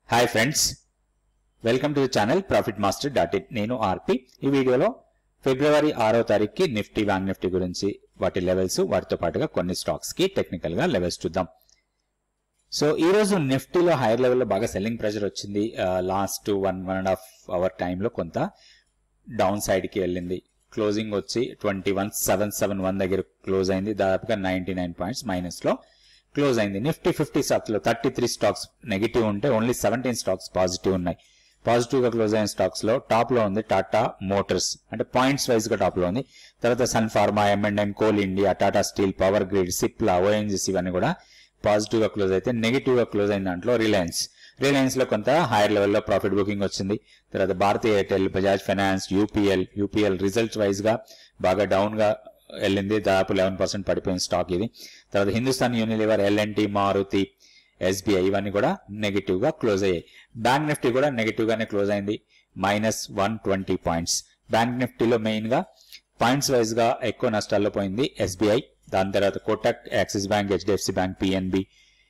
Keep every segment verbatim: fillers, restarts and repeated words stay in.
Hi friends, welcome to the channel profit master dot in. నేను RP. ఈ వీడియోలో ఫిబ్రవరి ఆరో తారీఖుకి నిఫ్టీ బ్యాంక్ నిఫ్టీ గురించి, వాటి లెవెల్స్, వాటితో పాటుగా కొన్ని స్టాక్స్ కి టెక్నికల్ గా లెవెల్స్ చూద్దాం. సో ఈ రోజు నిఫ్టీలో హైయర్ లెవెల్లో బాగా సెల్లింగ్ ప్రెషర్ వచ్చింది. Last one one and half hour టైంలో కొంత డౌన్ సైడ్ కి వెళ్ళింది. క్లోజింగ్ వచ్చి twenty one seven seven one దగ్గర క్లోజ్ అయింది. దాదాపుగా నైన్టీ నైన్ పాయింట్స్ మైనస్ లో క్లోజ్ అయింది. నిఫ్టీ ఫిఫ్టీ స్టాక్స్ లో థర్టీ త్రీ స్టాక్స్ నెగిటివ్ ఉంటే ఓన్లీ సెవెంటీన్ స్టాక్స్ పాజిటివ్ ఉన్నాయి. పాజిటివ్ గా క్లోజ్ అయిన స్టాక్స్ లో టాప్ లో ఉంది టాటా మోటార్స్, అంటే పాయింట్స్ వైజ్ గా టాప్ లో ఉంది. తర్వాత sun Pharma, M and M, Coal India, Tata Steel, Power Grid, Cipla, ONGC ఇవన్నీ కూడా పాజిటివ్ గా క్లోజ్ అయితే, నెగిటివ్ గా క్లోజ్ అయిన దాంట్లో రిలయన్స్ రిలయన్స్ లో కొంత హైయర్ లెవెల్లో ప్రాఫిట్ బుకింగ్ వచ్చింది. తర్వాత Bharti Airtel, Bajaj Finance, UPL UPL results wise గా బాగా డౌన్ గా వెళ్ళింది. దాదాపు లెవెన్ పర్సెంట్ పడిపోయిన స్టాక్ ఇది. తర్వాత Hindustan Unilever, L and T, Maruti, SBI ఇవన్నీ కూడా నెగిటివ్ గా క్లోజ్ అయ్యాయి. బ్యాంక్ నిఫ్టీ కూడా నెగిటివ్ గానే క్లోజ్ అయింది, minus one twenty points. Bank నిఫ్టీలో మెయిన్ గా పాయింట్స్ వైజ్ గా ఎక్కువ నష్టాల్లో పోయింది ఎస్బీఐ. దాని తర్వాత Kotak, Axis Bank, HDFC Bank, PNB,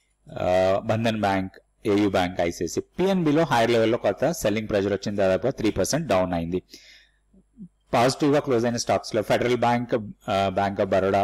Bandhan Bank, AU Bank, ICICI. పిఎన్బిలో హైయర్ లెవెల్లో కొంత సెల్లింగ్ ప్రెషర్ వచ్చింది, దాదాపు త్రీ పర్సెంట్ డౌన్ అయింది. పాజిటివ్ గా క్లోజ్ అయిన స్టాక్స్ లో federal Bank, Bank of Baroda,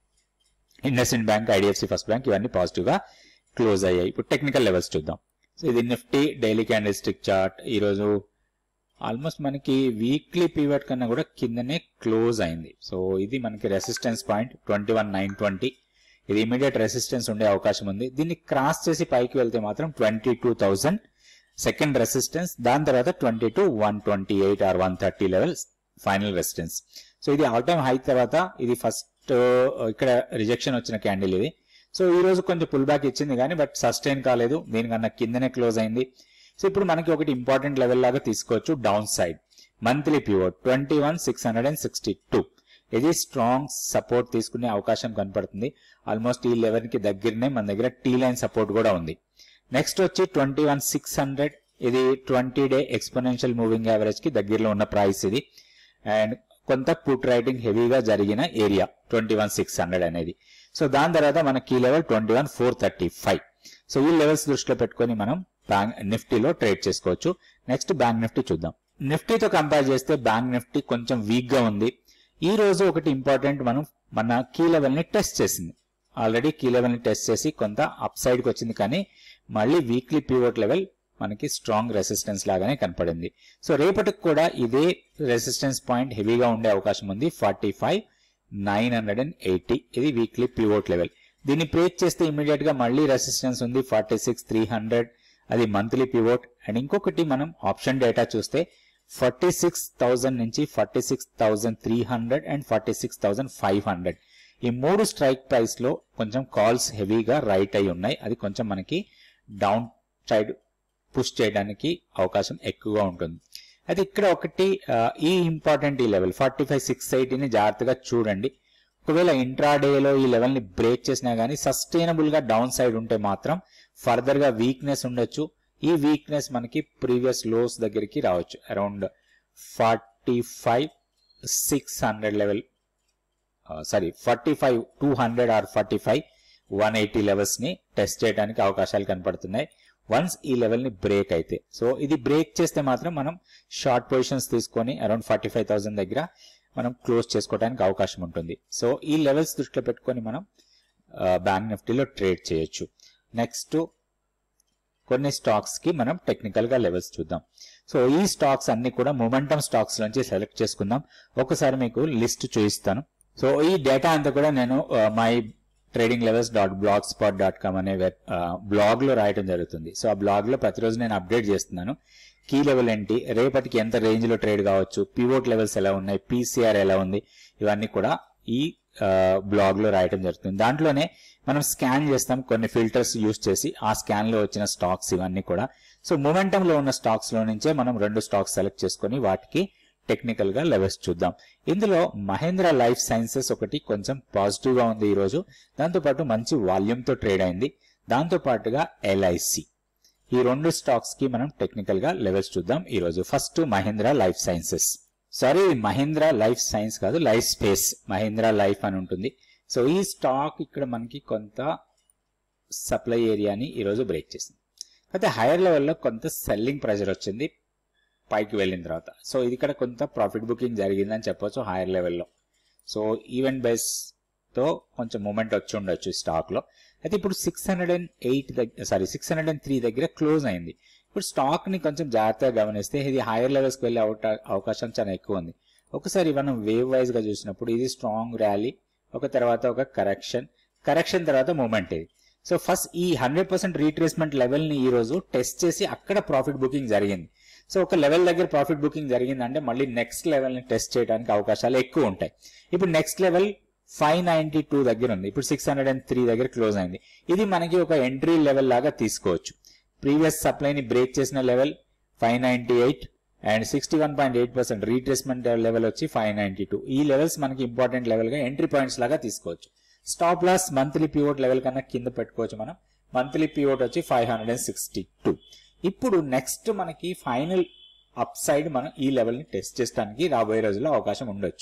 IndusInd Bank, IDFC First Bank ఇవన్నీ పాజిటివ్ గా క్లోజ్ అయ్యాయి. ఇప్పుడు టెక్నికల్ లెవెల్స్ చూద్దాం. సో ఇది Nifty daily candlestick chart. ఈ రోజు ఆల్మోస్ట్ మనకి వీక్లీ పీరియడ్ కన్నా కూడా కిందనే క్లోజ్ అయింది. సో ఇది మనకి resistance point twenty one nine twenty. ఇది ఇమీడియట్ రెసిస్టెన్స్ ఉండే అవకాశం ఉంది. దీన్ని క్రాస్ చేసి పైకి వెళ్తే మాత్రం twenty two thousand second resistance, దాని తర్వాత twenty two one twenty eight or one thirty levels final resistance. So ఇది ఆల్ టైమ్ హై తర్వాత ఇది ఫస్ట్ ఇక్కడ రిజెక్షన్ వచ్చిన క్యాండిల్ ఇది. సో ఈ రోజు కొంచెం పుల్ బ్యాక్ ఇచ్చింది కానీ బట్ సస్టైన్ కాలేదు, దీనికన్నా కిందనే క్లోజ్ అయింది. సో ఇప్పుడు మనకి ఒకటి ఇంపార్టెంట్ లెవెల్ లాగా తీసుకోవచ్చు down side. Monthly pivot twenty one six hundred and sixty two ఇది స్ట్రాంగ్ సపోర్ట్ తీసుకునే అవకాశం కనపడుతుంది. ఆల్మోస్ట్ ఈ లెవెల్ కి దగ్గరనే మన దగ్గర టీ లైన్ సపోర్ట్ కూడా ఉంది. నెక్స్ట్ వచ్చి ట్వంటీ వన్ సిక్స్ హండ్రెడ్ ఇది twenty day exponential moving average కి దగ్గరలో ఉన్న ప్రైస్ ఇది. అండ్ కొంత పుట్ రైటింగ్ హెవీగా జరిగిన area twenty one six hundred అనేది. సో దాని తర్వాత మన key level twenty one four thirty five. So ఈ లెవెల్స్ దృష్టిలో పెట్టుకుని మనం బ్యాంక్ నిఫ్టీలో ట్రేడ్ చేసుకోవచ్చు. నెక్స్ట్ బ్యాంక్ నిఫ్టీ చూద్దాం. నిఫ్టీతో కంపేర్ చేస్తే బ్యాంక్ నిఫ్టీ కొంచెం వీక్ గా ఉంది. ఈ రోజు ఒకటి ఇంపార్టెంట్, మనం మన కీ లెవెల్ ని టెస్ట్ చేసింది. ఆల్రెడీ కీ లెవెల్ ని టెస్ట్ చేసి కొంత అప్ సైడ్ కి వచ్చింది, కానీ మళ్ళీ వీక్లీ పివోట్ లెవెల్ మనకి స్ట్రాంగ్ రెసిస్టెన్స్ లాగానే కనపడింది. సో రేపటికి కూడా ఇదే రెసిస్టెన్స్ పాయింట్ హెవీగా ఉండే అవకాశం ఉంది. Forty five nine hundred and eighty ఇది వీక్లీ పివోట్ లెవెల్. దీన్ని బ్రేక్ చేస్తే ఇమీడియట్ గా మళ్ళీ రెసిస్టెన్స్ ఉంది ఫార్టీ సిక్స్ త్రీ హండ్రెడ్, అది మంత్లీ పివోట్. అండ్ ఇంకొకటి మనం ఆప్షన్ డేటా చూస్తే ఫార్టీ సిక్స్ థౌసండ్ నుంచి forty six thousand three hundred and forty six thousand five hundred ఈ మూడు స్ట్రైక్ ప్రైస్ లో కొంచెం కాల్స్ హెవీగా రైట్ అయి ఉన్నాయి. అది కొంచెం మనకి డౌన్ సైడ్ పుష్ చేయడానికి అవకాశం ఎక్కువగా ఉంటుంది. అయితే ఇక్కడ ఒకటి ఈ ఇంపార్టెంట్ ఈ లెవెల్ ఫార్టీ ఫైవ్ సిక్స్ ఎయిటీని జాగ్రత్తగా చూడండి. ఒకవేళ ఇంట్రాడేలో ఈ లెవెల్ ని బ్రేక్ చేసినా గానీ సస్టైనబుల్ గా డౌన్ సైడ్ ఉంటే మాత్రం ఫర్దర్ గా వీక్నెస్ ఉండొచ్చు. ఈ వీక్నెస్ మనకి ప్రీవియస్ లోస్ దగ్గరికి రావచ్చు. Around forty five six hundred level sorry forty five two hundred or forty five one eighty levels ని టెస్ట్ చేయడానికి అవకాశాలు కనపడుతున్నాయి వన్స్ ఈ లెవెల్ ని బ్రేక్ అయితే. సో ఇది బ్రేక్ చేస్తే మాత్రం మనం షార్ట్ పొజిషన్స్ తీసుకొని అరౌండ్ ఫార్టీ ఫైవ్ థౌసండ్ దగ్గర మనం క్లోజ్ చేసుకోవడానికి అవకాశం ఉంటుంది. సో ఈ లెవెల్స్ దృష్టిలో పెట్టుకొని మనం బ్యాంక్ నిఫ్టీలో ట్రేడ్ చేయొచ్చు. నెక్స్ట్ కొన్ని స్టాక్స్ కి మనం టెక్నికల్ గా లెవెల్స్ చూద్దాం. సో ఈ స్టాక్స్ అన్ని కూడా మొమెంటం స్టాక్స్ నుంచి సెలెక్ట్ చేసుకుందాం. ఒకసారి మీకు లిస్ట్ చూపిస్తాను. సో ఈ డేటా అంతా కూడా నేను my trading levels dot blogspot dot com అనే వెబ్ బ్లాగ్ లో రాయడం జరుగుతుంది. సో ఆ బ్లాగ్ లో ప్రతిరోజు నేను అప్డేట్ చేస్తున్నాను. కీ లెవెల్ ఏంటి, రేపటికి ఎంత రేంజ్ లో ట్రేడ్ కావచ్చు, పివోట్ లెవెల్స్ ఎలా ఉన్నాయి, పీసీఆర్ ఎలా ఉంది, ఇవన్నీ కూడా ఈ బ్లాగ్ లో రాయడం జరుగుతుంది. దాంట్లోనే మనం స్కాన్ చేస్తాం కొన్ని ఫిల్టర్స్ యూజ్ చేసి, ఆ స్కాన్ లో వచ్చిన స్టాక్స్ ఇవన్నీ కూడా. సో మొమెంటం లో ఉన్న స్టాక్స్ లో నుంచే మనం రెండు స్టాక్స్ సెలెక్ట్ చేసుకుని వాటికి టెక్నికల్ గా లెవెల్స్ చూద్దాం. ఇందులో మహేంద్ర లైఫ్ సైన్సెస్ ఒకటి కొంచెం పాజిటివ్ గా ఉంది ఈ రోజు. దాంతో పాటు మంచి వాల్యూమ్ తో ట్రేడ్ అయింది. దాంతో పాటుగా ఎల్ఐసి, ఈ రెండు స్టాక్స్ కి మనం టెక్నికల్ గా లెవెల్స్ చూద్దాం ఈ రోజు. First Mahindra life sciences, sorry Mahindra life science కాదు, లైఫ్ స్పేస్, మహేంద్ర లైఫ్ అని ఉంటుంది. సో ఈ స్టాక్ ఇక్కడ మనకి కొంత సప్లై ఏరియాని ఈ రోజు బ్రేక్ చేసింది. అయితే హైయర్ లెవెల్లో కొంత సెల్లింగ్ ప్రెషర్ వచ్చింది పైకి వెళ్ళిన తర్వాత. సో ఇది ఇక్కడ కొంత ప్రాఫిట్ బుకింగ్ జరిగిందని చెప్పొచ్చు హైయర్ లెవెల్లో. సో ఈవెంట్ బేస్ తో కొంచెం మూమెంట్ వచ్చి ఉండొచ్చు స్టాక్ లో. అయితే ఇప్పుడు సిక్స్ హండ్రెడ్ అండ్ ఎయిట్ దగ్గర sorry six hundred and three దగ్గర క్లోజ్ అయింది. ఇప్పుడు స్టాక్ ని కొంచెం జాగ్రత్తగా గమనిస్తే ఇది హైయర్ లెవెల్స్కి వెళ్ళే అవకాశం చాలా ఎక్కువ ఉంది. ఒకసారి మనం వేవ్ వైజ్ గా చూసినప్పుడు ఇది స్ట్రాంగ్ ర్యాలీ, ఒక తర్వాత ఒక కరెక్షన్, కరెక్షన్ తర్వాత మూమెంట్ ఇది. సో ఫస్ట్ ఈ హండ్రెడ్ పర్సెంట్ రీట్రేస్మెంట్ లెవెల్ ని ఈ రోజు టెస్ట్ చేసి అక్కడ ప్రాఫిట్ బుకింగ్ జరిగింది. సో ఒక లెవెల్ దగ్గర ప్రాఫిట్ బుకింగ్ జరిగిందంటే మళ్ళీ నెక్స్ట్ లెవెల్ ని టెస్ట్ చేయడానికి అవకాశాలు ఎక్కువ ఉంటాయి. ఇప్పుడు next level five ninety two దగ్గర ఉంది, ఇప్పుడు సిక్స్ హండ్రెడ్ అండ్ త్రీ దగ్గర క్లోజ్ అయింది. ఇది మనకి ఒక ఎంట్రీ లెవెల్ లాగా తీసుకోవచ్చు. ప్రీవియస్ సప్లైని బ్రేక్ చేసిన level five ninety eight and sixty one point eight percent retracement level వచ్చి ఫైవ్ నైన్టీ టూ. ఈ లెవెల్స్ మనకి ఇంపార్టెంట్ లెవెల్ గా ఎంట్రీ పాయింట్స్ లాగా తీసుకోవచ్చు. Stop loss monthly pivot level కన్నా కింద పెట్టుకోవచ్చు మనం. మంత్లీ పివోట్ వచ్చి five hundred and sixty two. ఇప్పుడు నెక్స్ట్ మనకి ఫైనల్ అప్ సైడ్ మనం ఈ లెవెల్ ని టెస్ట్ చేయడానికి రాబోయే రోజుల్లో అవకాశం ఉండొచ్చు,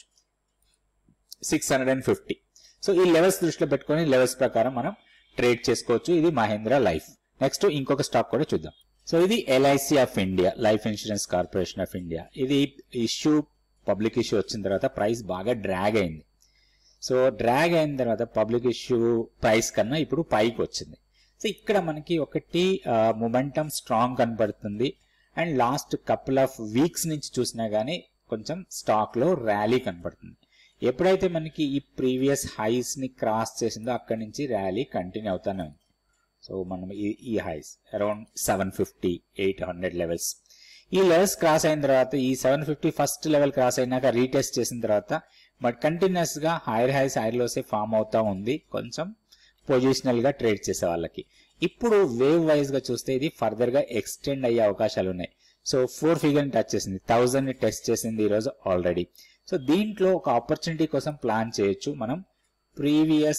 six hundred and fifty. So ఈ లెవెల్స్ దృష్టిలో పెట్టుకుని లెవెల్స్ ప్రకారం మనం ట్రేడ్ చేసుకోవచ్చు. ఇది మహీంద్రా లైఫ్. నెక్స్ట్ ఇంకొక స్టాక్ కూడా చూద్దాం. సో ఇది LIC of India, life insurance corporation of India. ఇది ఇష్యూ పబ్లిక్ ఇష్యూ వచ్చిన తర్వాత ప్రైస్ బాగా డ్రాగ్ అయింది. సో డ్రాగ్ అయిన తర్వాత పబ్లిక్ ఇష్యూ ప్రైస్ కన్నా ఇప్పుడు పైకి వచ్చింది. సో ఇక్కడ మనకి ఒకటి మొమెంటం స్ట్రాంగ్ కనబడుతుంది and last couple of weeks నుంచి చూసినా గానీ కొంచెం స్టాక్ లో ర్యాలీ కనబడుతుంది. ఎప్పుడైతే మనకి ఈ ప్రీవియస్ హైస్ ని క్రాస్ చేసిందో అక్కడి నుంచి ర్యాలీ కంటిన్యూ అవుతానే ఉంది. సో మనం ఈ highs around seven fifty eight hundred levels, ఈ లెవెల్స్ క్రాస్ అయిన తర్వాత ఈ seven fifty first level cross అయినాక రీటెస్ట్ చేసిన తర్వాత బట్ కంటిన్యూస్ గా హైర్ హైస్ హైర్ లోసే ఫామ్ అవుతా ఉంది కొంచెం పొజిషనల్ గా ట్రేడ్ చేసే వాళ్ళకి. ఇప్పుడు వేవ్ వైజ్ గా చూస్తే ఇది ఫర్దర్ గా ఎక్స్టెండ్ అయ్యే అవకాశాలు ఉన్నాయి. సో ఫోర్ ఫిగర్ ని టచ్ చేసింది, థౌజండ్ ని టెస్ట్ చేసింది ఈ రోజు ఆల్రెడీ. సో దీంట్లో ఒక ఆపర్చునిటీ కోసం ప్లాన్ చేయొచ్చు మనం. ప్రీవియస్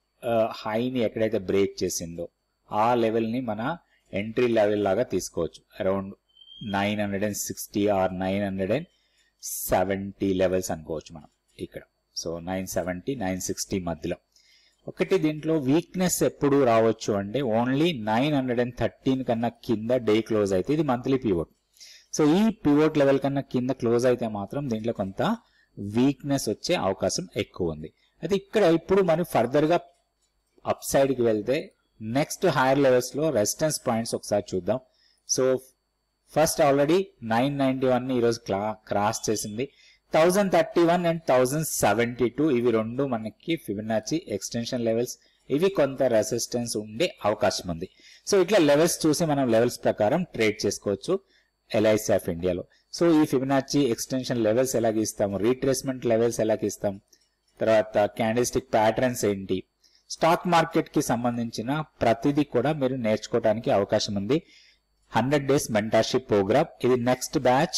హైని ఎక్కడైతే బ్రేక్ చేసిందో ఆ లెవెల్ ని మన ఎంట్రీ లెవెల్ లాగా తీసుకోవచ్చు. Around nine hundred and sixty or nine hundred and seventy levels అనుకోవచ్చు మనం ఇక్కడ. So nine seventy nine sixty మధ్యలో. ఒకటి దీంట్లో వీక్నెస్ ఎప్పుడు రావచ్చు అంటే only nine hundred and thirteen కన్నా కింద డే క్లోజ్ అయితే ఇది మంత్లీ పివోట్. సో ఈ పివోట్ లెవెల్ కన్నా కింద క్లోజ్ అయితే మాత్రం దీంట్లో కొంత వీక్నెస్ వచ్చే అవకాశం ఎక్కువ ఉంది. అయితే ఇక్కడ ఇప్పుడు మనం ఫర్దర్ గా అప్ సైడ్ కి వెళ్తే నెక్స్ట్ హైయర్ లెవెల్స్ లో రెసిస్టెన్స్ పాయింట్స్ ఒకసారి చూద్దాం. So first already nine ninety one ని ఈరోజు క్రాస్ చేసింది. Thousand thirty one and thousand seventy two ఇవి రెండు మనకి ఫిబొనాచి ఎక్స్టెన్షన్ లెవెల్స్. ఇవి కొంత రెసిస్టెన్స్ ఉండే అవకాశం ఉంది. సో ఇట్లా లెవెల్స్ చూసి మనం లెవెల్స్ ప్రకారం ట్రేడ్ చేసుకోవచ్చు ఎల్ఐసి ఆఫ్ ఇండియాలో. సో ఈ ఫిబొనాచి ఎక్స్టెన్షన్ లెవెల్స్ ఎలా గీస్తాము, రీట్రేస్మెంట్ లెవెల్స్ ఎలా గీస్తాం, తర్వాత క్యాండిల్స్టిక్ ప్యాటర్న్స్ ఏంటి, స్టాక్ మార్కెట్ కి సంబంధించిన ప్రతిదీ కూడా మీరు నేర్చుకోవడానికి అవకాశం ఉంది. హండ్రెడ్ డేస్ మెంటర్షిప్ ప్రోగ్రామ్ ఇది నెక్స్ట్ బ్యాచ్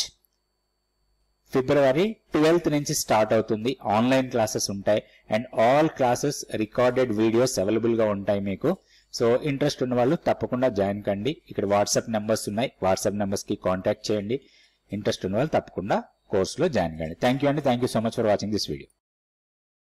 ఫిబ్రవరి ట్వెల్త్ నుంచి స్టార్ట్ అవుతుంది. ఆన్లైన్ క్లాసెస్ ఉంటాయి and all classes recorded videos available గా ఉంటాయి మీకు. సో ఇంట్రెస్ట్ ఉన్న వాళ్ళు తప్పకుండా జాయిన్ కండి. ఇక్కడ వాట్సాప్ నెంబర్స్ ఉన్నాయి, వాట్సాప్ నెంబర్స్ కి కాంటాక్ట్ చేయండి. ఇంట్రెస్ట్ ఉన్న వాళ్ళు తప్పకుండా కోర్సులో జాయిన్ కండి. థ్యాంక్ యూ అండి. Thank you so much for watching this video.